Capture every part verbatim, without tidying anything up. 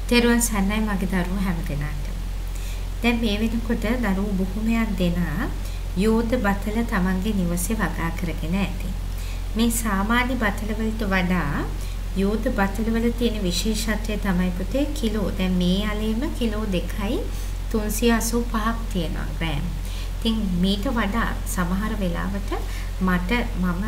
තෙරුවන් සරණයි මගේ දරුවෝ හැම දෙනාටම. දැන් මේ වෙනකොට දරුවෝ බොහොමයක් දෙනා යෝධ බතල තමන්ගේ නිවසේ වගා කරගෙන ඇති. මේ සාමාන්‍ය බතල වලට වඩා යෝධ බතල වල තියෙන විශේෂත්වය තමයි පුතේ කිලෝ. දැන් මේ අලෙම කිලෝ දෙකයි තුන්සිය අසූ පහක් තියෙනවා ග්‍රෑම්. ඉතින් මීට වඩා සමහර වෙලාවට මට මම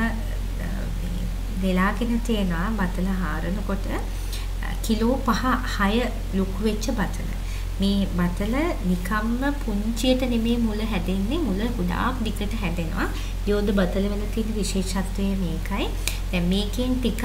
වෙලාගෙන තියෙනවා බතල හාරනකොට කිලෝ පහ හය ලොකු වෙච්ච බතල. මේ බතල නිකම්ම පුංචියට නෙමේ මුල හැදෙන්නේ, මුල ගොඩාක් දිගට හැදෙනවා. යෝධ බතල වල තියෙන විශේෂත්වය මේකයි. දැන් මේකෙන් ටිකක්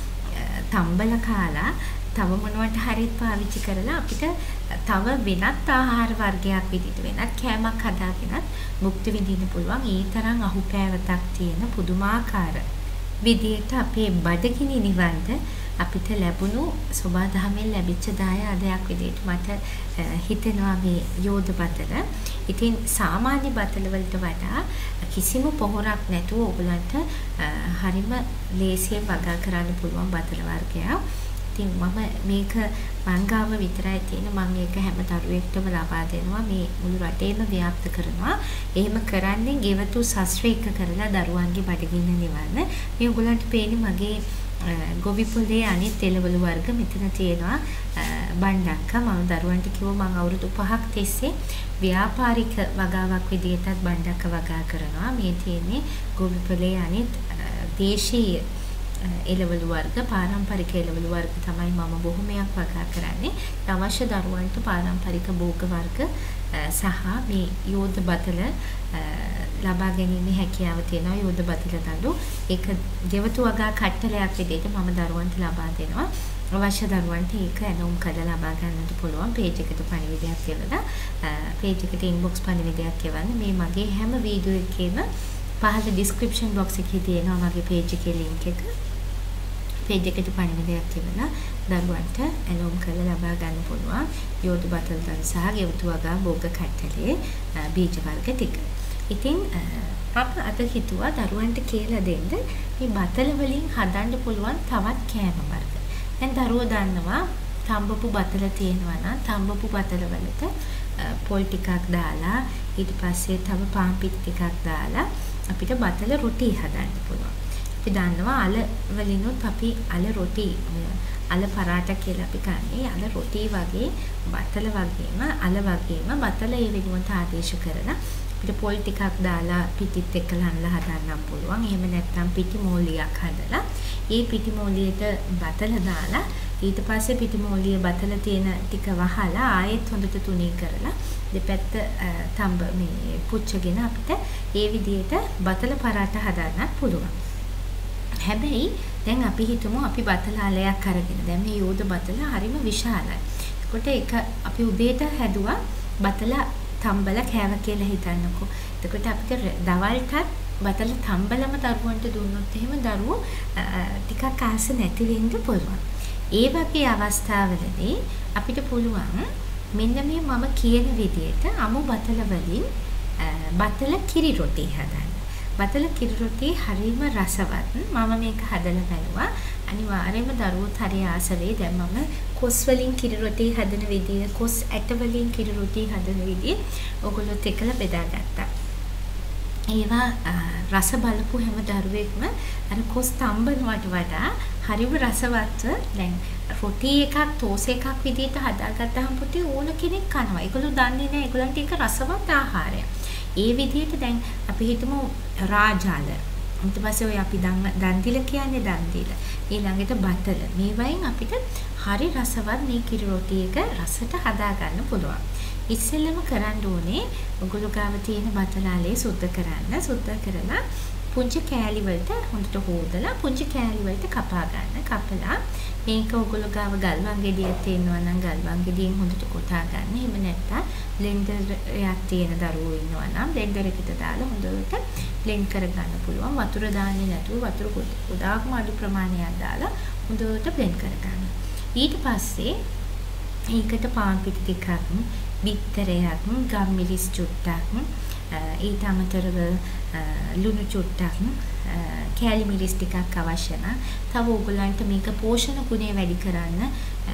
තම්බල කාලා තව මොනවට හරි පාවිච්චි කරලා අපිට තව වෙනත් ආහාර වර්ගයක් විදිහට වෙනත් කෑමක් හදාගෙනත් මුක්ති විඳින්න පුළුවන්. ඒ තරම් අහුපෑවතක් තියෙන පුදුමාකාර විදිහට අපේ බඩගිනි නිවන්න අපිට ලැබුණු සෝබාදහමෙන් ලැබිච්ච දායාදයක් විදිහට මට හිතෙනවා මේ යෝධ බතල. ඉතින් සාමාන්‍ය බතල වලට වඩා කිසිම පොහොරක් නැතුව ඔයගලන්ට හරිම ලේසියෙන් වගා කරන්න පුළුවන් බතල වර්ගයක්. ඉතින් මම මේක මංගාව විතරයි තියෙන. මම මේක හැම දරුවෙක්ටම ලබා දෙනවා. මේ මුළු රටේම ව්‍යාප්ත කරනවා. එහෙම කරන්නේ ගෙවතු ශාස්ත්‍රීක කරලා දරුවන්ගේ බඩගින්න නිවන්න. මේ ඔයගලන්ට පේන්නේ මගේ ගොවි පොලේ අනිත් එළවලු වර්ග මෙතන තියෙනවා. බණ්ඩක්ක මම දරුවන්ට කිව්වා මම අවුරුදු පහක් තිස්සේ ව්‍යාපාරික වගාවක් විදිහටත් බණ්ඩක්ක වගා කරනවා. මේ තියෙන්නේ ගොවි පොලේ අනිත් දේශීය එළවලු වර්ග, පාරම්පරික එළවලු වර්ග තමයි මම බොහොමයක් වගා කරන්නේ. අවශ්‍ය දරුවන්ට පාරම්පරික භෝග වර්ග සහ මේ යෝධ බතල ලබා ගැනීමේ හැකියාව තියෙනවා. යෝධ බතල දඬු ඒක ගෙවතු වගා කට්ටලයක් විදිහට මම දරුවන්ට ලබා දෙනවා. අවශ්‍ය දරුවන්ට ඒක ඇනෝම් කරලා ලබා ගන්නට පුළුවන්. පේජ් එකට පණිවිඩයක් කියලා පේජ් එකට ඉන්බොක්ස් පණිවිඩයක් එවන්න. මේ මගේ හැම වීඩියෝ එකේම පහළ ඩිස්ක්‍රිප්ෂන් බොක්ස් එකේ තියෙනවා මගේ පේජ් එකේ link එක. පේජ් එකට පණිවිඩයක් තිබුණා දරුවන්ට ඇනෝම් කරලා ලබා ගන්න පුළුවන් යෝධ බතල් දන් සහ ගෙවතු වගා භෝග කට්ටලේ බීජ වර්ග ටික. ඉතින් අප අද හිතුවා දරුවන්ට කියලා දෙන්න මේ බතල වලින් හදන්න පුළුවන් තවත් කෑම වර්ග. දැන් දරුවෝ දන්නවා තඹපු බතල තියෙනවා නම් තඹපු බතල වලට පොල් ටිකක් දාලා ඊට පස්සේ තව පාන් පිටි ටිකක් දාලා අපිට බතල රොටි හදන්න පුළුවන්. අපි දන්නවා අල වලිනුත් අපි අල රොටි අල පරාටා කියලා අපි කන්නේ අල රොටි වගේ බතල වගේම අල වගේම බතල ඒ වෙනුවට ආදේශ කරලා අපිට පොල් ටිකක් දාලා පිටිත් එක්ක ලන්නලා හදන්න පුළුවන්. එහෙම නැත්නම් පිටි මෝලියක් හදලා ඒ පිටි මෝලියට බතල දාලා ඊට පස්සේ පිටි මෝලිය බතල තියෙන ටික වහලා ආයෙත් හොඳට තුනී කරලා දෙපැත්ත තඹ මේ පුච්චගෙන අපිට ඒ විදිහට බතල පරාටා හදන්න පුළුවන්. හැබැයි දැන් අපි හිතමු අපි බතල ආලයක් අරගෙන දැන් මේ යෝධ බතල හරිම විශාලයි. ඒකට ඒක අපි උදේට හැදුවා බතල තම්බල කෑව කියලා හිතන්නකෝ. එතකොට අපිට දවල්ටත් බතල තම්බලම දරුවන්ට දුන්නොත් එහෙම දරුවෝ ටිකක් ආස නැති වෙන්න පුළුවන්. ඒ වගේ අවස්ථාවලදී අපිට පුළුවන් මෙන්න මේ මම කියන විදිහට අමු බතල වලින් බතල කිරි රොටි හදන්න. බතල කිරි රොටි හරිම රසවත්. මම මේක හදලා බලුවා. අනිවාර්යයෙන්ම දරුවෝත් හරි ආස වෙයි. දැන් මම කොස් වලින් කිරි රොටි හදන විදිය, කොස් ඇට වලින් කිරි රොටි හදන විදිය ඔයගොල්ලොත් එක්කලා බෙදාගත්තා. ඒවා රස බලපු හැම දරුවෙක්ම අර කොස් තම්බනවට වඩා හරිම රසවත්ව දැන් රොටි එකක් තෝස එකක් විදිහට හදාගත්තාම පුතේ ඕන කෙනෙක් කනවා. ඒගොල්ලෝ දන්නේ නැහැ ඒගොල්ලන්ට ඒක රසවත් ආහාරයක්. ඒ විදිහට දැන් අපි හිතමු රාජාල. ඊට පස්සේ ඔය අපි දන් දීලා කියන්නේ දන් දීලා. ඊළඟට බතල. මේ වයින් අපිට හරි රසවත් මේ කිරි රොටි එක රසට හදා ගන්න පුළුවන්. ඉස්සෙල්ලම කරන්න ඕනේ ඔයගොල්ලෝ ගාව තියෙන බතලාලේ සුද්ධ කරන්න. සුද්ධ කරලා පුංචි කෑලි වලට හොඳට හොදලා පුංචි කෑලි වලට කපා ගන්න. කපලා මේක ඔයගොල්ලෝ ගාව ගල්වන් ගෙඩියක් තියෙනවා නම් ගල්වන් ගෙඩියෙන් හොඳට කොටා ගන්න. එහෙම නැත්නම් බ්ලෙන්ඩර් එකක් තියෙන දරුවෝ ඉන්නවා නම් බ්ලෙන්ඩර් එකට දාලා හොඳට බ්ලෙන්ඩ් කර ගන්න පුළුවන්. වතුර දාන්නේ නැතුව වතුර ගොඩාක්ම අඩු ප්‍රමාණයක් දාලා හොඳට බ්ලෙන්ඩ් කර ගන්න. ඊට පස්සේ ඒකට පාන් පිටි ටිකක්, බිත්තරයක්, ගම්මිරිස් චුට්ටක්, ඊට අමතරව ලුණු චුට්ටක්, කෑලි මිරිස් ටිකක් අවශ්‍ය නම් තව ඕගොල්ලන්ට මේක පෝෂණ ගුණය වැඩි කරන්න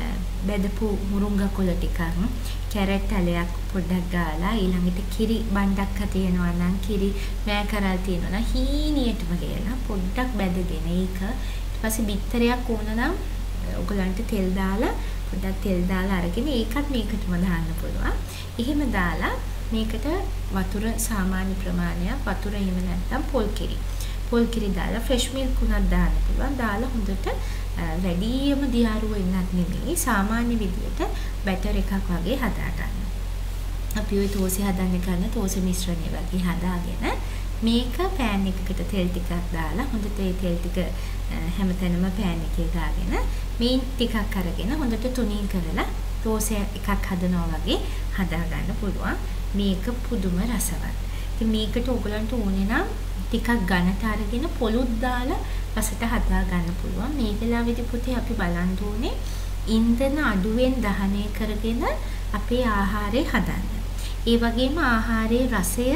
බෙදපු මුරුංගා කොළ ටිකක්, කැරට් ඇලයක් පොඩ්ඩක් ගාලා ඊළඟට කිරි බණ්ඩක් තියෙනවා නම් කිරි මෑ කරල් තියෙනවා නම් හීනියටම ගේලා පොඩ්ඩක් බැදගෙන ඒක ඊට පස්සේ බිත්තරයක් ඕන නම් ඔයගලන්ට තෙල් දාලා පොඩ්ඩක් තෙල් දාලා අරගෙන ඒකත් මේකටම දාන්න පුළුවන්. එහෙම දාලා මේකට වතුර සාමාන්‍ය ප්‍රමාණයක් වතුර එහෙම නැත්නම් පොල් කිරි. පොල් කිරි දාලා ෆ්‍රෙෂ් මිල්ක් උනත් දාන්න පුළුවන්. දාලා හොඳට වැඩියම දියාරු වෙන්නත් නෙමෙයි සාමාන්‍ය විදියට බැටර් එකක් වගේ හදා ගන්න. අපි ওই තෝසෙ හදන්න ගන්න තෝසෙ මිශ්‍රණය වගේ හදාගෙන මේක පෑන් එකකට තෙල් ටිකක් දාලා හොඳට ඒ තෙල් ටික හැමතැනම පෑන් එකේ දාගෙන මේ ටිකක් අරගෙන හොඳට තුනී කරලා තෝසෙ එකක් හදනවා වගේ හදා ගන්න පුළුවන්. මේක පුදුම රසවත්. ඉතින් මේකට ඔයගලන්ට ඕනේ නම් ටිකක් ඝනට අරගෙන පොලුත් දාලා රසට හදා ගන්න පුළුවන්. මේ වෙලාවේදී පුතේ අපි බලන්න ඕනේ ඉන්ධන අඩුවෙන් දහනය කරගෙන අපේ ආහාරය හදන්න. ඒ වගේම ආහාරයේ රසය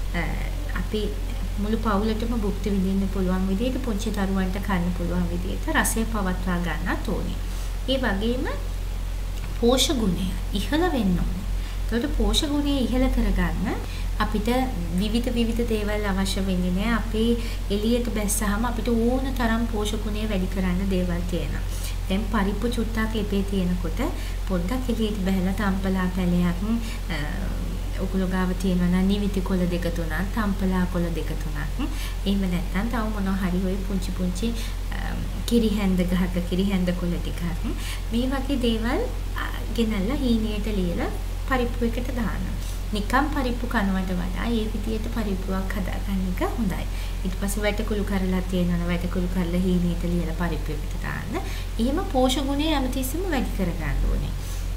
අපි මුළු පවුලටම භුක්ති විඳින්න පුළුවන් විදිහට පුංචි දරුවන්ට කන්න පුළුවන් විදිහට රසය පවත්වා ගන්නත් ඕනේ. ඒ වගේම පෝෂක ගුණය ඉහළ වෙන්න ඕනේ. ඒකට පෝෂක ගුණය ඉහළ කරගන්න අපිට විවිධ විවිධ දේවල් අවශ්‍ය වෙන්නේ නැහැ. අපේ එළියට බැස්සහම අපිට ඕන තරම් පෝෂක ගුණය වැඩි කරන්න දේවල් තියෙනවා. දැන් පරිප්පු චුට්ටක් ලිපේ තියෙනකොට පොඩ්ඩක් එළියට බහලා තම්පලා පැලයක් ඔකුල ගාව තියෙනවා නම් නිවිති කොළ දෙක තුනක්, තම්පලා කොළ දෙක තුනක්. එහෙම නැත්නම් තව මොනවා හරි ඔය පුංචි පුංචි කිරි හැන්ද ගහක කිරි හැන්ද කොළ ටිකක්. මේ වගේ දේවල් ගෙනල්ලා හීනියට ලියලා පරිප්පු එකට දාන්න. නිකම් පරිප්පු කනවට වඩා ඒ විදියට පරිප්පුවක් හදාගන්න එක හොඳයි. ඊට පස්සේ වැටකුළු කරලා තියෙනවා වැටකුළු කරලා හීනියට ලියලා පරිප්පු එකට දාන්න. එහෙම පෝෂක ගුණය හැමතිස්සෙම වැඩි කරගන්න ඕනේ.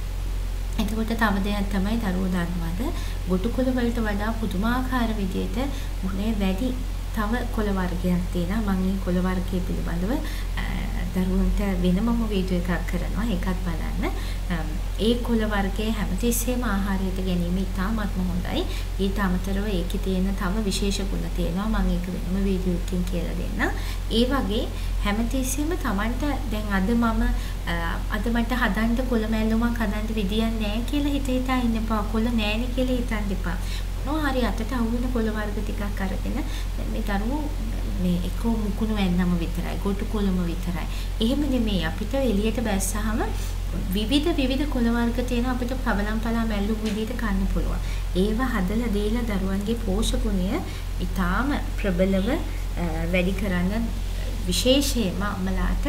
එතකොට තව දෙයක් තමයි දරුවෝ දන්නවද ගොටු කොළ වලට වඩා පුදුමාකාර විදියට ගුණය වැඩි තව කොළ වර්ගයක් තියෙනවා. මම මේ කොළ වර්ගය පිළිබඳව දරුවන්ට වෙනමම වීඩියෝ එකක් කරනවා. ඒකත් බලන්න. ඒ කොළ වර්ගයේ හැමතිස්සෙම ආහාරයට ගැනීම ඉතාමත්ම හොඳයි. ඊට අමතරව ඒකේ තියෙන තව විශේෂ ගුණ තියෙනවා. මම ඒක වෙනම වීඩියෝ එකකින් කියලා දෙන්නම්. ඒ වගේ හැමතිස්සෙම Tamanට දැන් අද මම අද මට හදන්න කොළ මැල්ලුමක් හදන්න විදියක් නැහැ කියලා හිත හිතා ඉන්න එපා. කොළ නැහැනේ කියලා හිතන්න එපා. මොනවා හරි අතට අහුවෙන කොළ වර්ග ටිකක් අරගෙන දැන් මේ දරුවෝ මේ එක මුකුණු වෙන්නම විතරයි ගොටු කොළම විතරයි. එහෙම නෙමෙයි අපිට එළියට බැස්සහම විවිධ විවිධ කොළ වර්ග තියෙන අපිට පබලම් පලා මැල්ලු විදිහට කන්න පුළුවන්. ඒව හදලා දීලා දරුවන්ගේ පෝෂක ගුණය ඊටාම ප්‍රබලව වැඩි කරන්න විශේෂයෙන්ම අම්මලාට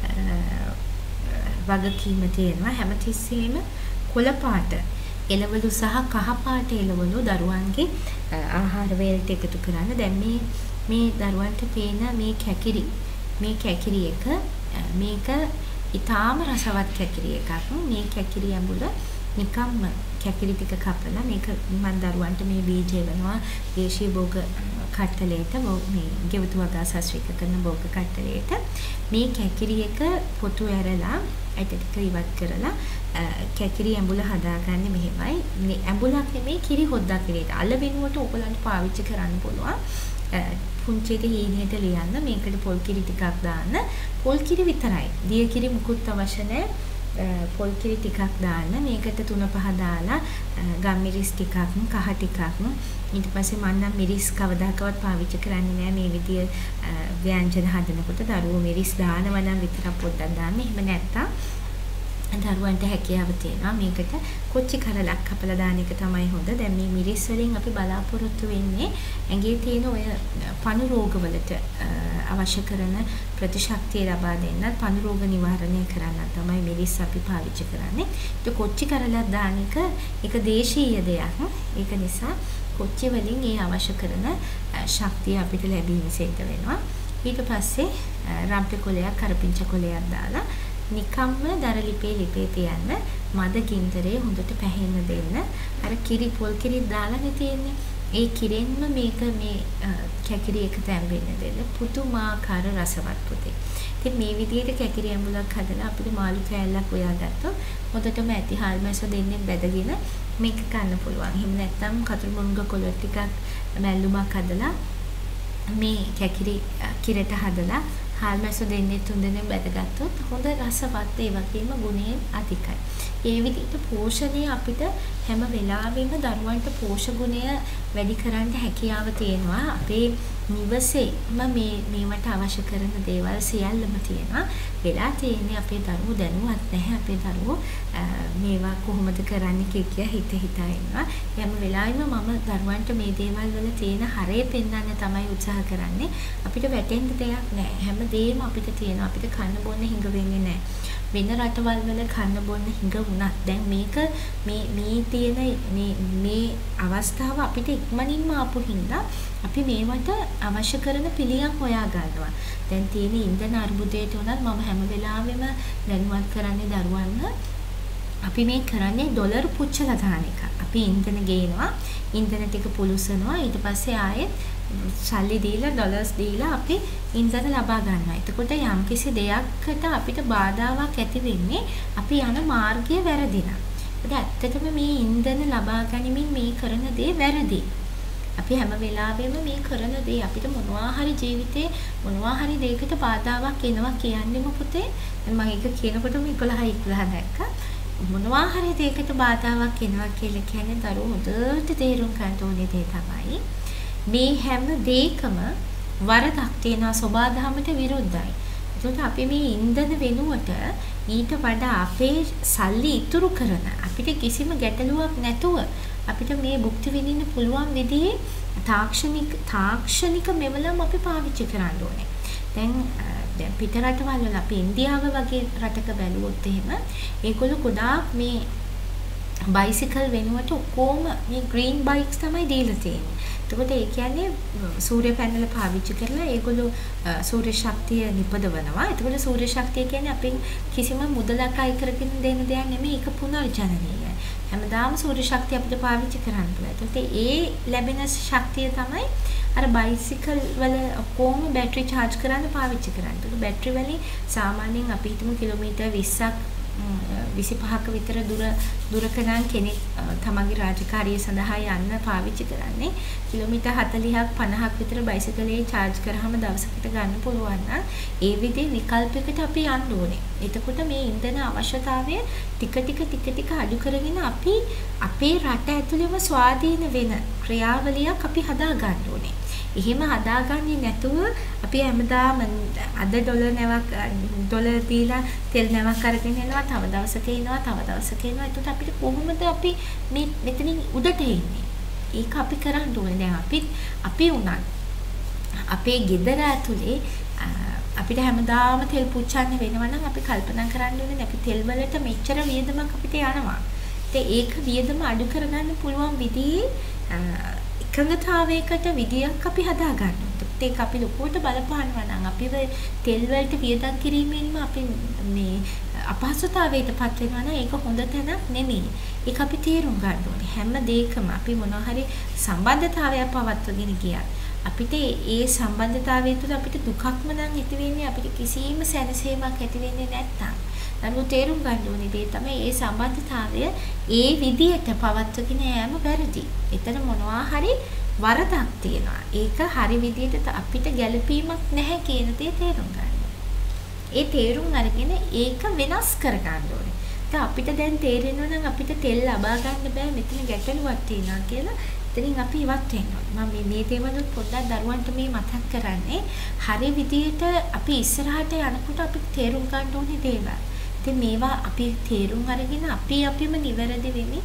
වගකීම තියෙනවා. හැමතිස්සෙම කොළ පාට එළවලු සහ කහ පාට එළවලු දරුවන්ගේ ආහාර වේලට එකතු කරන්න. දැන් මේ මේ දරුවන්ට පේන මේ කැකිරි මේ කැකිරි එක මේක ඊටාම රසවත් කැකිරි එකක්. මේ කැකිරි ඇඹුල නිකම්ම කැකිරි ටික කපලා මේක මම දරුවන්ට මේ බීජය වෙනවා දේශීය භෝග කට්ටලයට මේ ගෙවතු වගා සස්වික කරන භෝග කට්ටලයට මේ කැකිරි එක පොතු ඇරලා ඇට ටික ඉවත් කරලා කැකිරි ඇඹුල හදාගන්නේ මෙහෙමයි. මේ ඇඹුලක් නෙමෙයි කිරි හොද්දා කිරියට. අල වෙනුවට ඔයගලන්ට පාවිච්චි කරන්න පුළුවන්. පුංචි එක හීනියට ලියන්න මේකට පොල් කිරි ටිකක් දාන්න. පොල් කිරි විතරයි. දිය කිරි මුකුත් අවශ්‍ය නැහැ. පොල් කිරි ටිකක් දාන්න. මේකට තුන පහ දාලා ගම්මිරිස් ටිකක්, කහ ටිකක්. ඊට පස්සේ මම නම් මිරිස් කවදාකවත් පාවිච්චි කරන්නේ නැහැ මේ විදිය ව්‍යංජන හදනකොට. දරුවෝ මිරිස් දානවා නම් විතරක් පොඩ්ඩක් දාන්න. එහෙම නැත්තම් දරුවන්ට හැකියාව තියෙනවා මේකට කොච්චි කරලක් කපලා දාන එක තමයි හොඳ. දැන් මේ මිරිස් වලින් අපි බලාපොරොත්තු වෙන්නේ ඇඟේ තියෙන ඔය පණු රෝග වලට අවශ්‍ය කරන ප්‍රතිශක්තිය ලබා දෙන්නත් පණු රෝග නිවාරණය කරන්න තමයි මිරිස් අපි පාවිච්චි කරන්නේ. ඒක කොච්චි කරලක් දාන එක ඒක දේශීය දෙයක්. ඒක නිසා කොච්චි වලින් ඒ අවශ්‍ය කරන ශක්තිය අපිට ලැබීම සිද්ධ වෙනවා. ඊට පස්සේ රම්පෙ කොලයක් කරපිංච කොලයක් දාලා නිකම්ම දර ලිපේ ලිපේ තියන්න මද ගින්දරේ හොඳට පැහෙන්න දෙන්න. අර කිරි පොල් කිරි දාලානේ තියෙන්නේ. ඒ කිරෙන්ම මේක මේ කැකිරි එක තැම්බෙන්න දෙන්න. පුදුමාකාර රසවත් පුතේ. ඉතින් මේ විදිහට කැකිරි ඇඹුලක් හදලා අපිට මාළු කෑල්ලක් උයාගත්තොත් හොඳටම ඇති හාල් මැස්ස දෙන්නේ බැදගෙන මේක කන්න පුළුවන්. එහෙම නැත්නම් කතුරු මුංග කොළ ටිකක් මැල්ලුමක් හදලා මේ කැකිරි කිරට හදලා හාල් මැස්ස දෙන්නේ තුන් දෙනෙක් බැදගත්තොත් හොඳ රසවත් ඒ වගේම ගුණයෙන් අධිකයි. ඒ විදිහට පෝෂණය අපිට හැම වෙලාවෙම දරුවන්ට පෝෂ්‍ය ගුණය වැඩි කරන්න හැකියාව තියෙනවා. අපේ නිවසේම මේ මේවට අවශ්‍ය කරන දේවල් සියල්ලම තියෙනවා. වෙලා තියෙන්නේ අපේ දරුවෝ දැනුවත් නැහැ. අපේ දරුවෝ මේවා කොහොමද කරන්නේ කිය හිත හිතා ඉන්නවා. හැම වෙලාවෙම මම දරුවන්ට මේ දේවල් වල තියෙන හරය පෙන්වන්න තමයි උත්සාහ කරන්නේ. අපිට වැටෙන්න දෙයක් නැහැ. හැමදේම අපිට තියෙනවා. අපිට කන්න බොන්න හිඟ වෙන්නේ නැහැ. වෙන රටවල් වල කන්න බොන්න හිඟ වුණත් දැන් මේක මේ මේ තියෙන මේ මේ අවස්ථාව අපිට ඉක්මනින්ම ආපු හින්දා අපි මේවට අවශ්‍ය කරන පිළියම් හොයා ගන්නවා. දැන් තියෙන ඉන්ධන අර්බුදයට උනත් මම හැම වෙලාවෙම දැනුවත් කරන්නේ දරුවන්ව අපි මේ කරන්නේ ඩොලර් පුච්චලා දාන එක. අපි ඉන්ධන ගේනවා, ඉන්ධන ටික පුලුසනවා, ඊට පස්සේ ආයෙත් සල්ලි දීලා ඩොලර්ස් දීලා අපි ඉන්ධන ලබා ගන්නවා. එතකොට යම්කිසි දෙයකට අපිට බාධාවක් ඇති වෙන්නේ අපි යන මාර්ගය වැරදිලා. ඒත් ඇත්තටම මේ ඉන්ධන ලබා ගැනීමෙන් මේ කරන දේ වැරදි. අපි හැම වෙලාවෙම මේ කරන දේ අපිට මොනවා හරි ජීවිතේ මොනවා හරි දෙයකට බාධාවක් එනවා කියන්නේම පුතේ. මම ඒක කියනකොටම එකොළහ එකොළහ දැක්කා. මොනවා හරි දෙයකට බාධාවක් එනවා කියලා කියන්නේ දරුවෝ හොඳට තේරුම් ගන්න ඕනේ දේ තමයි. මේ හැම දෙයකම වරදක් තියෙනවා, සබාධමයට විරුද්ධයි. ඒකට අපි මේ ඉන්ධන වෙනුවට ඊට වඩා අපේ සල්ලි ඉතුරු කරන අපිට කිසිම ගැටලුවක් නැතුව අපිට මේ භුක්ති විඳින්න පුළුවන් විදිහේ තාක්ෂණික තාක්ෂණික මෙවලම් අපි පාවිච්චි කරන්න ඕනේ. දැන් දැන් පිට රටවල් වල අපි ඉන්දියාව වගේ රටක බැලුවොත් එහෙම ඒගොල්ලෝ ගොඩාක් මේ බයිසිකල් වෙනුවට ඔක්කොම මේ ග්‍රීන් බයික්ස් තමයි දීලා තියෙන්නේ. එතකොට ඒ කියන්නේ සූර්ය පැනල පාවිච්චි කරලා ඒගොල්ලෝ සූර්ය ශක්තිය නිපදවනවා. එතකොට සූර්ය ශක්තිය කියන්නේ අපෙන් කිසිම මුදලක් අය කරගෙන දෙන්න දෙයක් නෙමෙයි. ඒක පුනර්ජනනීය. හැමදාම සූර්ය ශක්තිය අපිට පාවිච්චි කරන්න පුළුවන්. එතකොට ඒ ලැබෙන ශක්තිය තමයි අර බයිසිකල් වල ඔක්කොම බැටරි charge කරන්න පාවිච්චි කරන්නේ. එතකොට බැටරි වලින් සාමාන්‍යයෙන් අපි හිතමු කිලෝමීටර් විස්සක් විසිපහක විතර දුර දුරක නම් කෙනෙක් තමන්ගේ රාජකාරිය සඳහා යන්න පාවිච්චි කරන්නේ කිලෝමීටර් හතළිහක් පනහක් විතර බයිසිකලේ charge කරාම දවසකට ගන්න පුළුවන් නම් ඒ විදිහේ විකල්පයකට අපි යන්න ඕනේ. එතකොට මේ ඉන්ධන අවශ්‍යතාවය ටික ටික ටික ටික අඩු කරගෙන අපි අපේ රට ඇතුළේම ස්වාධීන වෙන ක්‍රියාවලියක් අපි හදා ගන්න ඕනේ. එහෙම හදාගන්නේ නැතුව අපි හැමදාම අද ඩොලර් නැවක් ඩොලර් දීලා තෙල් නැවක් අරගෙන යනවා, තව දවසක එනවා, තව දවසක එනවා. ඒකට අපිට කොහොමද අපි මේ මෙතනින් උඩට එන්නේ? ඒක අපි කරන්න ඕනේ. දැන් අපි අපි උනත් අපේ ගෙදර ඇතුලේ අපිට හැමදාම තෙල් පුච්චන්න වෙනවා නම් අපි කල්පනා කරන්න ඕනේ අපි තෙල් වලට මෙච්චර වියදමක් අපිට යනවා. ඉතින් ඒක වියදම අඩු කරගන්න පුළුවන් විදිහේ එකඟතාවයකට විදියක් අපි හදා ගන්න ඕනේ. ඒක අපි ලොකුවට බලපානවා නම් අපි තෙල් වලට වියදම් කිරීමෙන්ම අපි මේ අපහසුතාවයටපත් වෙනවා නම් ඒක හොඳ තැනක් නෙමෙයි. ඒක අපි තේරුම් ගන්න ඕනේ. හැම දෙයකම අපි මොනවා හරි සම්බන්ධතාවයක් පවත්වගෙන ගියා. අපිට ඒ සම්බන්ධතාවය තුළ අපිට දුකක්ම නම් ඇති වෙන්නේ අපිට කිසිම සැනසීමක් ඇති වෙන්නේ නැත්තම්. නමුත් තේරුම් ගන්න ඕනේ දේ තමයි ඒ සම්බන්ධතාවය ඒ විදියට පවත්වගෙන යෑම වැරදි. එතන මොනවා හරි වරදක් තියෙනවා. ඒක හරි විදියට අපිට ගැළපීමක් නැහැ කියන දේ තේරුම් ගන්න. ඒ තේරුම් අරගෙන ඒක වෙනස් කර ගන්න ඕනේ. දැන් අපිට දැන් තේරෙනවා නම් අපිට තෙල් ලබා ගන්න බෑ මෙතන ගැටලුවක් තියෙනවා කියලා. එතනින් අපි ඉවත් වෙන්න ඕනේ. මම මේ තේමනුත් පොඩ්ඩක් දරුවන්ට මේ මතක් කරන්නේ හරි විදියට අපි ඉස්සරහට යනකොට අපි තේරුම් ගන්න ඕනේ දේවල්. ඉතින් මේවා අපි තේරුම් අරගෙන අපි අපිම නිවැරදි වෙමින්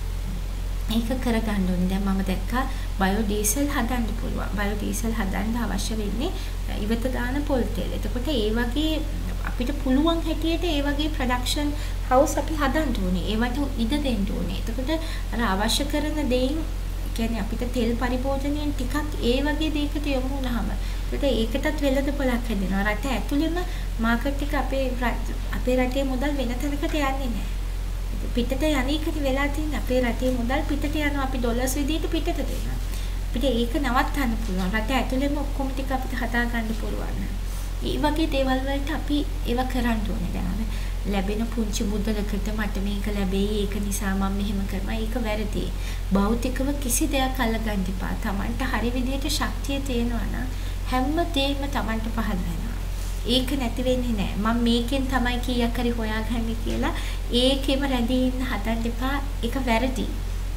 ඒක කරගන්න ඕනේ. දැන් මම දැක්කා බයෝ ඩීසල් හදන්න පුළුවන්. බයෝ ඩීසල් හදන්න අවශ්‍ය වෙන්නේ ඉවත දාන පොල් තෙල්. එතකොට ඒ වගේ අපිට පුළුවන් හැටියට ඒ වගේ ප්‍රොඩක්ෂන් හවුස් අපි හදන්න ඕනේ. ඒවට ඉඩ දෙන්න ඕනේ. එතකොට අර අවශ්‍ය කරන දේන් කියන්නේ අපිට තෙල් පරිභෝජනයෙන් ටිකක් ඒ වගේ දෙයකට යොමු වුණාම ඒකට ඒකටත් වෙළඳපොළක් හැදෙනවා. රට ඇතුළෙම මාකට් එක අපේ අපේ රටේ මුදල් වෙන තැනකට යන්නේ නැහැ. පිටට යන්නේකට වෙලා තියෙන අපේ රටේ මුදල් පිටට යනවා. අපි ඩොලර්ස් විදිහට පිටට දෙනවා. අපිට ඒක නවත්තන්න පුළුවන්. රට ඇතුළෙම ඔක්කොම ටික අපිට හදා ගන්න පුළුවන්. මේ වගේ දේවල් වලට අපි ඒව කරන්න ඕනේ. දැන් ලැබෙන පුංචි මුදලකට මට මේක ලැබෙයි ඒක නිසා මම මෙහෙම කරනවා. ඒක වැරදි. භෞතිකව කිසි දෙයක් අල්ලගන්න එපා. Tamanට හරි විදිහට ශක්තිය තියෙනවා නම් හැම දෙයක්ම Tamanට පහළ වෙනවා. ඒක නැති වෙන්නේ නැහැ. මම මේකෙන් තමයි කීයක් හරි හොයාගන්නේ කියලා ඒකෙම රැඳී ඉන්න හදන්න එපා. ඒක වැරදි.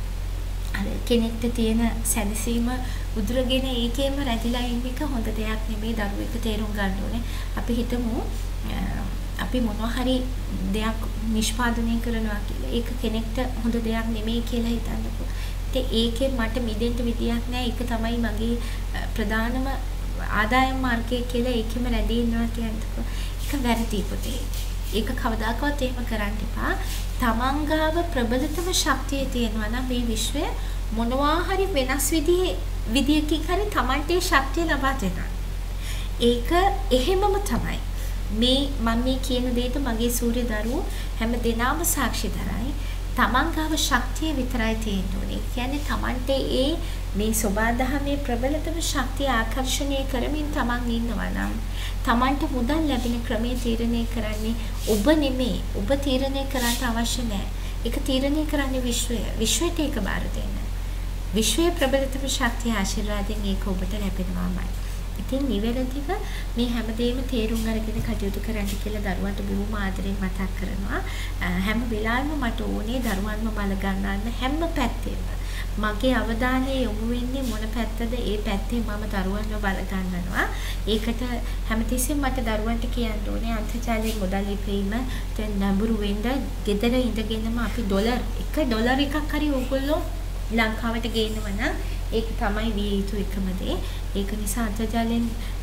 අර කෙනෙක්ට තියෙන සැනසීම උදුරගෙන ඒකෙම රැඳිලා ඉන්න එක හොඳ දෙයක් නෙමෙයි. දරුවෙක් තේරුම් ගන්න ඕනේ. අපි හිතමු අපි මොනවා හරි දෙයක් නිෂ්පාදනය කරනවා කියලා. ඒක කෙනෙක්ට හොඳ දෙයක් නෙමෙයි කියලා හිතන්නකෝ. ඉතින් ඒකෙන් මට මිදෙන්න විදියක් නැහැ. ඒක තමයි මගේ ප්‍රධානම ආදායම් මාර්ගය කියලා ඒකෙම රැඳී ඉන්නවා කියන්නකෝ. ඒක වැරදි පුතේ. ඒක කවදාකවත් එහෙම කරන්න එපා. තමන් ගාව ප්‍රබලතම ශක්තිය තියෙනවා නම් මේ විශ්වය මොනවා හරි වෙනස් විදිහේ විදියකින් හරි තමන්ට ඒ ශක්තිය ලබා දෙනවා. ඒක එහෙමම තමයි. මේ මම මේ කියන දෙයට මගේ සූර්ය දරුවෝ හැම දිනම සාක්ෂි දරයි. තමන් ගාව ශක්තිය විතරයි තියෙන්න ඕනේ. කියන්නේ තමන්ට ඒ මේ සබාධමේ ප්‍රබලතම ශක්තිය ආකර්ෂණය කරමින් තමන් ඉන්නවා නම් තමන්ට මුදල් ලැබෙන ක්‍රමයේ තීරණය කරන්නේ ඔබ නෙමෙයි. ඔබ තීරණය කරන්න අවශ්‍ය නැහැ. ඒක තීරණය කරන්නේ විශ්වය. විශ්වයට ඒක බාර දෙන්න. විශ්වයේ ප්‍රබලතම ශක්තිය ආශිර්වාදයෙන් ඒක ඔබට ලැබෙනවාමයි. ඉතින් නිවැරදිව මේ හැමදේම තේරුම් අරගෙන කටයුතු කරන්න කියලා දරුවන්ට බොහොම ආදරෙන් මතක් කරනවා. හැම වෙලාවෙම මට ඕනේ දරුවන්ව බල ගන්නන්න හැම පැත්තෙම. මගේ අවධානය යොමු වෙන්නේ මොන පැත්තද? ඒ පැත්තේ මම දරුවන්ව බල ගන්නවා. ඒකට හැමතිස්සෙම මට දරුවන්ට කියන්න ඕනේ අන්තර්ජාලයෙන් මුදල් ඉපීම දැන් නඹුරු වෙන්න ගෙදර ඉඳගෙනම අපි ඩොලර් එක ඩොලර් එකක් හරි ඕගොල්ලෝ ලංකාවට ගේනවා නම් ඒක තමයි විය යුතු එකම දේ. ඒක නිසා අන්තර්ජාලයෙන්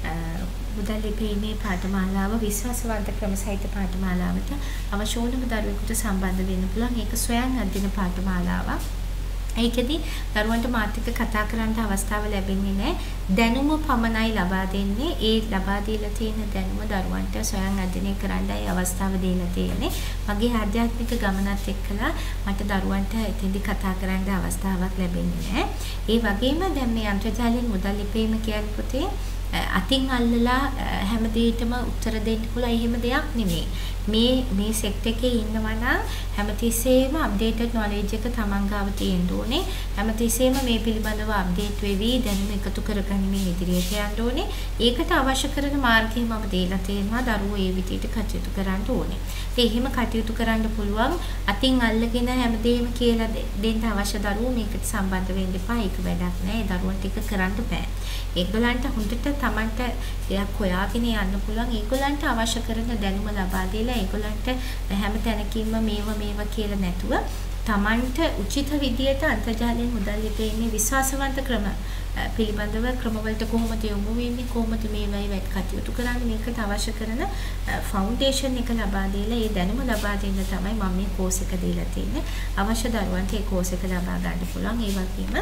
මුදල් ලිපීමේ පාඨමාලාව විශ්වාසවන්ත ක්‍රමසහිත පාඨමාලාවට අවශ්‍ය ඕනම දරුවෙකුට සම්බන්ධ වෙන්න පුළුවන්. ඒක ස්වයං අධ්‍යයන පාඨමාලාවක්. ඒකෙදි දරුවන්ට මාත් එක්ක කතා කරන්න අවස්ථාව ලැබෙන්නේ නැහැ. දැනුම පමණයි ලබා දෙන්නේ. ඒ ලබා දීලා තියෙන දැනුම දරුවන්ට ස්වයං අධ්‍යයනය කරන්නයි අවස්ථාව දීලා තියෙන්නේ. මගේ ආධ්‍යාත්මික ගමනත් එක්කලා මට දරුවන්ට එතෙන්දි කතා කරන්න අවස්ථාවක් ලැබෙන්නේ නැහැ. ඒ වගේම දැන් මේ අන්තර්ජාලයෙන් මුදල් ලිපීම කියන්නේ පුතේ අතින් අල්ලලා හැම දෙයකටම උත්තර දෙන්න පුළුවන් එහෙම දෙයක් නෙමෙයි. මේ මේ සෙක්ට් එකේ ඉන්නවා නම් හැමතිස්සෙම අප්ඩේටඩ් නොලෙජ් එක තමන් ගාව තියෙන්න ඕනේ. හැමතිස්සෙම මේ පිළිබඳව අප්ඩේට් වෙවි දැනුම එකතු කරගනිමින් ඉදිරියට යන්න ඕනේ. ඒකට අවශ්‍ය කරන මාර්ගය මම දීලා තියෙනවා. දරුවෝ ඒ විදිහට කටයුතු කරන්න ඕනේ. ඒ එහෙම කටයුතු කරන්න පුළුවන් අතින් අල්ලගෙන හැමදේම කියලා දෙන්න අවශ්‍ය දරුවෝ මේකට සම්බන්ධ වෙන්න එපා. ඒක වැඩක් නෑ. ඒ දරුවන්ට ඒක කරන්න බෑ. ඒගොල්ලන්ට හොඳට තමන්ට දෙයක් හොයාගෙන යන්න පුළුවන්. ඒගොල්ලන්ට අවශ්‍ය කරන දැනුම ලබා දීලා ඒගොල්ලන්ට හැම තැනකින්ම මේව මේව කියලා නැතුව තමන්ට උචිත විදියට අන්තර්ජාලයෙන් මුදල් ලිපීමේ විශ්වාසවන්ත ක්‍රම පිළිබඳව ක්‍රමවලට කොහොමද යොමු වෙන්නේ, කොහොමද මේවයි වැඩ කටයුතු කරන්නේ, මේකට අවශ්‍ය කරන ෆවුන්ඩේෂන් එක ලබා දීලා ඒ දැනුම ලබා දෙන්න තමයි මම මේ කෝස් එක දීලා තියෙන්නේ. අවශ්‍ය දරුවන්ට ඒ කෝස් එක ලබා ගන්න පුළුවන්. ඒ වගේම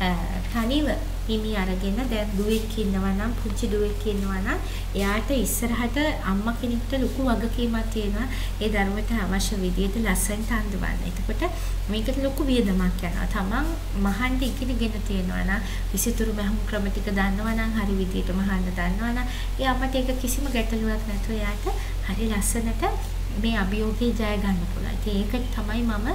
තනිව හිමි අරගෙන දැන් දුවෙක් ඉන්නවා නම් පුංචි දුවෙක් ඉන්නවා නම් එයාට ඉස්සරහට අම්මා කෙනෙක්ට ලොකු වගකීමක් තියෙනවා ඒ දරුවට අවශ්‍ය විදිහට ලස්සනට අඳවන්න. එතකොට මේකට ලොකු වියදමක් යනවා. තමන් මහන්ට ඉගෙනගෙන තියෙනවා නම් විසිතුරු මහුම් ක්‍රම ටික දන්නවා නම් හරි විදිහට මහන්න දන්නවා නම් ඒ අපට ඒක කිසිම ගැටලුවක් නැතුව එයාට හරි ලස්සනට මේ අභියෝගේ ජය ගන්න පුළුවන්. ඉතින් ඒක තමයි මම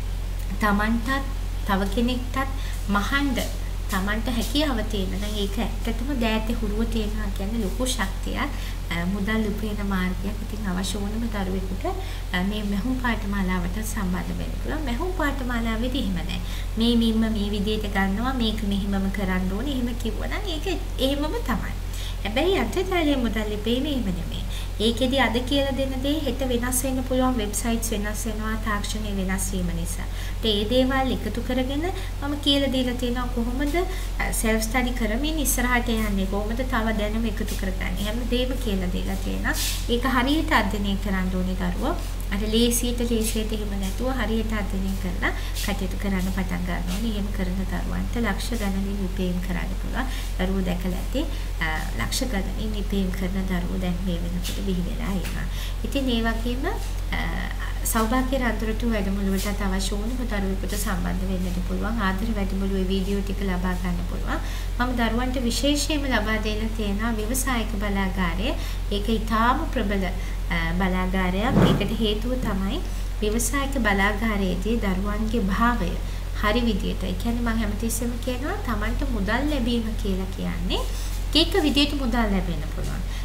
තමන්ටත් තව කෙනෙක්ටත් මහන්ඩ තමන්ට හැකියාව තියෙන නම් ඒක ඇත්තටම දෑතේ හුරුව තියෙනවා කියන්නේ ලොකු ශක්තියක් මුදල් උපයන මාර්ගයක්. ඉතින් අවශ්‍ය වුණම දරුවෙකුට මේ මෙහුම් පාඨමාලාවට සම්බන්ධ වෙන්න පුළුවන්. මෙහුම් පාඨමාලාවේදී එහෙම නැහැ. මේ මින්ම මේ විදිහට ගන්නවා මේක මෙහිමම කරන්න ඕනේ. එහෙම කිව්වනම් ඒක එහෙමම තමයි. හැබැයි අන්තර්ජාලයේ මුදල් ලිපීමේ එහෙම නෙමෙයි. ඒකෙදි අද කියලා දෙන දේ හෙට වෙනස් වෙන්න පුළුවන්. වෙබ්සයිට්ස් වෙනස් වෙනවා, තාක්ෂණය වෙනස් වීම නිසා. ඒ දේවල් එකතු කරගෙන මම කියලා දීලා තියෙනවා කොහොමද self study කරමින් ඉස්සරහට යන්නේ, කොහොමද තව දැනුම එකතු කරගන්නේ. හැමදේම කියලා දීලා තියෙනවා. ඒක හරියට අධ්‍යයනය කරන්න ඕනේ දරුවෝ. අර ලේසියට ලේසියට එහෙම නැතුව හරියට අධ්‍යයනය කරලා කටයුතු කරන්න පටන් ගන්න ඕනේ. එහෙම කරන දරුවන්ට ලක්ෂ ගණනින් විපේම් කරන්න පුළුවන්. දරුවෝ දැකලා ඇති ලක්ෂ ගණනින් විපේම් කරන දරුවෝ දැන් මේ වෙනකොට බිහි වෙලා ඉන්නවා. ඉතින් ඒ වගේම සෞභාග්‍ය රන්තුරට වැඩමුළුවට අවශ්‍ය වුණු දරුවෙකුට සම්බන්ධ වෙන්නත් පුළුවන්. ආදර වැඩමුළුවේ වීඩියෝ ටික ලබා ගන්න පුළුවන්. මම දරුවන්ට විශේෂයෙන්ම ලබා දෙන්න තියෙනවා ව්‍යවසායික බලාගාරය. ඒක ඊටාම ප්‍රබල බලාගාරයක්. ඒකට හේතුව තමයි ව්‍යවසායික බලාගාරයේදී දරුවන්ගේ භාවය හරි විදියට. ඒ කියන්නේ මම හැමතිස්සෙම කියනවා Tamanට මුදල් ලැබීම කියලා කියන්නේ එක විදියට මුදල් ලැබෙන්න පුළුවන්.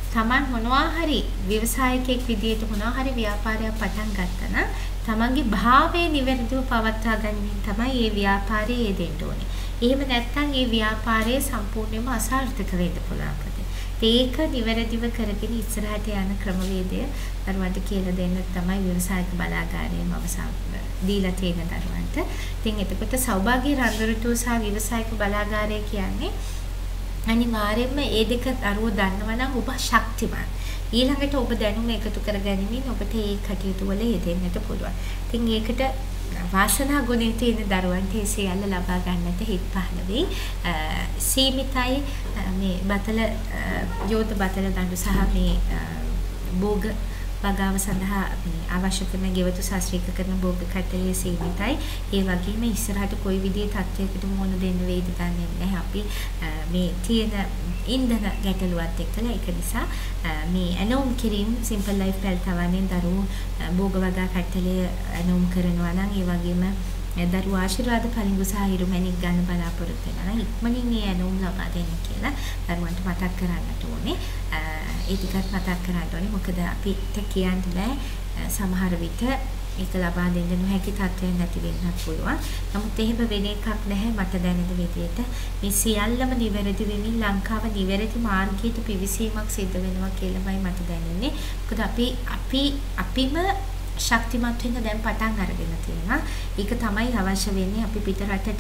තමන් මොනවා හරි ව්‍යවසායකයෙක් විදියට මොනවා හරි ව්‍යාපාරයක් පටන් ගත්තා නම් තමන්ගේ භාවය නිවැරදිව පවත්වා ගැනීම තමයි මේ ව්‍යාපාරයේ යෙදෙන්න ඕනේ. එහෙම නැත්නම් මේ ව්‍යාපාරය සම්පූර්ණයෙන්ම අසාර්ථක වෙන්න පුළුවන්. ඒක නිවැරදිව කරගෙන ඉස්සරහට යන ක්‍රමවේදය දරුවන්ට කියලා දෙන්න තමයි ව්‍යවසායික බලාගාරයේම අවසන් දීලා තියෙන දරුවන්ට. ඉතින් එතකොට සෞභාග්‍ය රන්දරටුව සහ ව්‍යවසායික බලාගාරය කියන්නේ අනිවාර්යයෙන්ම ඒ දෙක දරුවෝ දන්නවා නම් ඔබ ශක්තිමත්. ඊළඟට ඔබ දැනුම එකතු කරගැනීමෙන් ඔබට මේ කටයුතු වල යෙදෙන්නට පුළුවන්. ඉතින් ඒකට වාසනා ගුණේ තියෙන දරුවන්ට ඒ සියල්ල ලබා ගන්නට හිත් පහළ වෙයි. සීමිතයි මේ බතල යෝධ බතල දඬු සහ මේ භෝග වගාව සඳහා මේ අවශ්‍ය කරන ගෙවතු ශාස්ත්‍රීය කරන භෝග කට්ටලිය සීමිතයි. ඒ වගේම ඉස්සරහට කොයි විදිහේ තත්ත්වයකට මුහුණ දෙන්න වෙයිද දන්නේ නැහැ. අපි මේ තියෙන ඉන්ධන ගැටලුවත් එක්කලා ඒක නිසා මේ ඇනෝම් කිරීම සිම්පල් ලයිෆ් පැල්තවන්නේ දරුවෝ භෝග වගා කට්ටලිය ඇනෝම් කරනවා නම් ඒ වගේම දරුවෝ ආශිර්වාද පරිඟු සහ හිරුමැණික් ගන්න බලාපොරොත්තු වෙනවා නම් ඉක්මනින් මේ ඇනෝම් ලබා දෙන්න කියලා දරුවන්ට මතක් කරන්නට ඕනේ. ඒ ටිකත් මතක් කරන්න ඕනේ. මොකද අපිට කියන්න බෑ සමහර විට ඒක ලබා දෙන්න නොහැකි තත්ත්වයක් නැති වෙන්නත් පුළුවන්. නමුත් එහෙම වෙන එකක් නැහැ මට දැනෙන විදිහට. මේ සියල්ලම නිවැරදි වෙමින් ලංකාව නිවැරදි මාර්ගයට පිවිසීමක් සිද්ධ වෙනවා කියලාමයි මට දැනෙන්නේ. මොකද අපි අපි අපිම ශක්තිමත් වෙන්න දැන් පටන් අරගෙන තියෙනවා. ඒක තමයි අවශ්‍ය වෙන්නේ. අපි පිට රටට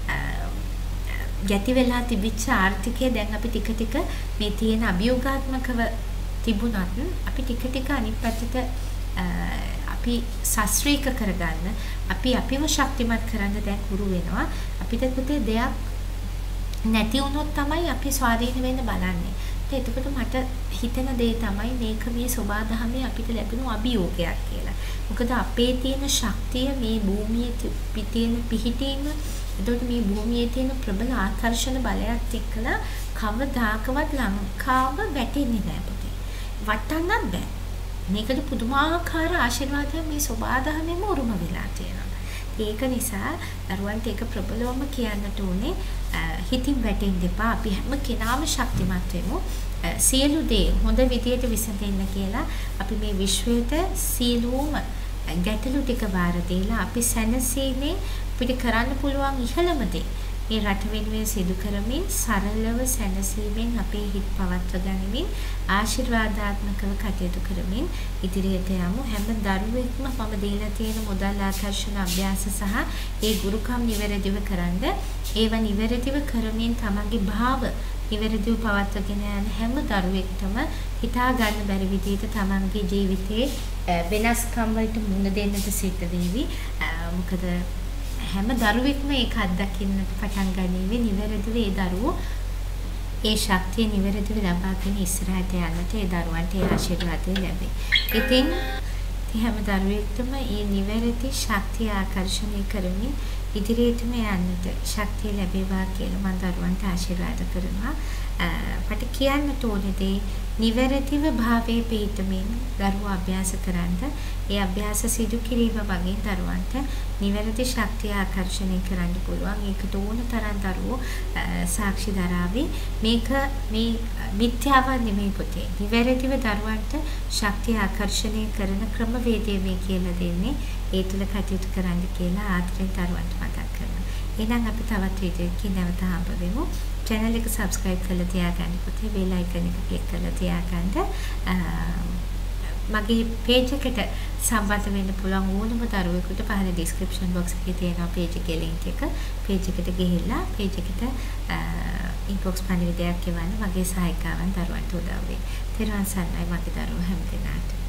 ගැති වෙලා තිබිච්ච ආර්ථිකය දැන් අපි ටික ටික මේ තියෙන අභියෝගාත්මකව තිබුණත් අපි ටික ටික අනිත් පැත්තට අපි ශාස්ත්‍රීය කරගන්න අපි අපිව ශක්තිමත් කරන්න දැන් උරු වෙනවා. අපිට පුතේ දෙයක් නැති වුණොත් තමයි අපි ස්වාධීන වෙන්න බලන්නේ. එතකොට මට හිතෙන දේ තමයි මේක මේ සබාධමයේ අපිට ලැබෙන අභියෝගයක් කියලා. මොකද අපේ තියෙන ශක්තිය මේ භූමියේ තියෙන පිහිටීම එතකොට මේ භූමියේ තියෙන ප්‍රබල ආකර්ෂණ බලයත් එක්කලා කවදාකවත් ලංකාව වැටෙන්නේ නැහැ පුතේ. වටන්නත් බෑ. මේකට පුදුමාකාර ආශිර්වාදයක් මේ සබාධමයේම උරුම වෙලා තියෙනවා. ඒක නිසා දරුවන්ට ඒක ප්‍රබලවම කියන්නට ඕනේ හිතින් වැටෙන්න එපා. අපි හැම කෙනාම ශක්තිමත් වෙමු. සියලු දේ හොඳ විදියට විසඳෙන්න කියලා අපි මේ විශ්වයට සියලුම ගැටලු ටික බාර දීලා අපි සැනසීමේ අපිට කරන්න පුළුවන් ඉහළම දේ මේ රට වෙනුවෙන් සිදු කරමින් සරලව සැනසීමෙන් අපේ හිත් පවත්ව ගනිමින් ආශිර්වාදාත්මකව කටයුතු කරමින් ඉදිරියට යමු. හැම දරුවෙක්ම මම දීලා තියෙන මුදල් ආකර්ෂණ අභ්‍යාස සහ ඒ ගුරුකම් නිවැරදිව කරන්ද ඒව නිවැරදිව කරමින් තමන්ගේ භාව නිවැරදිව පවත්වාගෙන යන හැම දරුවෙක්ටම හිතා ගන්න බැරි විදිහට තමන්ගේ ජීවිතේ වෙනස්කම් වලට මුහුණ දෙන්නට සිද්ධ වෙවි. මොකද හැම දරුවෙක්ම ඒක අත්දකින්නට පටන් ගන්නේ නිවැරදිව ඒ දරුවෝ ඒ ශක්තිය නිවැරදිව ලබාගෙන ඉස්සරහට යන්නට ඒ දරුවන්ට ඒ ආශිර්වාදය ලැබේ. ඉතින් හැම දරුවෙක්ටම මේ නිවැරදි ශක්තිය ආකර්ෂණය කරමින් ඉදිරියටම යන්නට ශක්තිය ලැබේවා කියලා මම දරුවන්ට ආශිර්වාද කරනවා. මට කියන්නට ඕනේ දේ නිවැරදිව භාවයේ පිහිටමින් දරුවෝ අභ්‍යාස කරන්න ඒ අභ්‍යාස සිදු කිරීම වගේ දරුවන්ට නිවැරදි ශක්තිය ආකර්ෂණය කරන්න පුළුවන්. ඒකට ඕන තරම් දරුවෝ සාක්ෂි දරාවි. මේක මේ මිත්‍යාව නෙමෙයි පුතේ. නිවැරදිව දරුවන්ට ශක්තිය ආකර්ෂණය කරන ක්‍රමවේදය මේ කියලා දෙන්නේ. ඒ තුල කටයුතු කරන්න කියලා ආත්‍රේ දරුවන්ට මතක් කරනවා. එහෙනම් අපි තවත් වීඩියෝකින් නැවත හම්බ වෙමු. channel එක subscribe කරලා තියාගන්න පුතේ. bell icon එක click කරලා තියාගන්න. මගේ page එකට සම්බන්ධ වෙන්න පුළුවන් ඕනම දරුවෙකුට පහළ description box එකේ තියෙනවා page එකේ link එක. page එකට ගිහිල්ලා page එකට inbox පණිවිඩයක් එවන්න. මගේ සහායිකාවන් දරුවන්ට උදව් වෙයි. තෙරුවන් සරණයි මගේ දරුවෝ හැම දිනකටම.